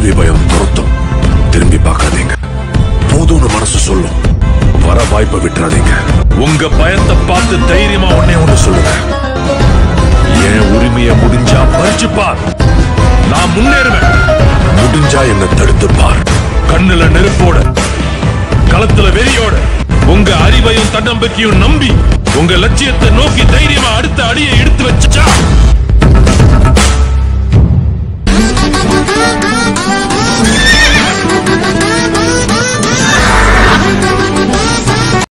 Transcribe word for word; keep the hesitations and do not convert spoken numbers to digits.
தோல்வி பயம் துரத்தும். திரும்பி பார்க்காதீங்க. போதும்னு மனசு சொல்லும். வர வாய்ப்பை விட்டுறாதீங்க. உங்க பயத்தை பார்த்து தைரியமா ஒன்னே ஒண்ணு சொல்லுங்க. என் உரிமையை முடிஞ்சா பறிச்சு பார். நான் முன்னேறுவேன். முடிஞ்சா என்ன தடுத்து பார். கண்ணுல நெருப்போட, களத்துல வெறியோட, உங்க அறிவையும் தன்னம்பிக்கையும் நம்பி உங்க லட்சியத்தை நோக்கி தைரியமா அடுத்த அடியை எடுத்து வச்சா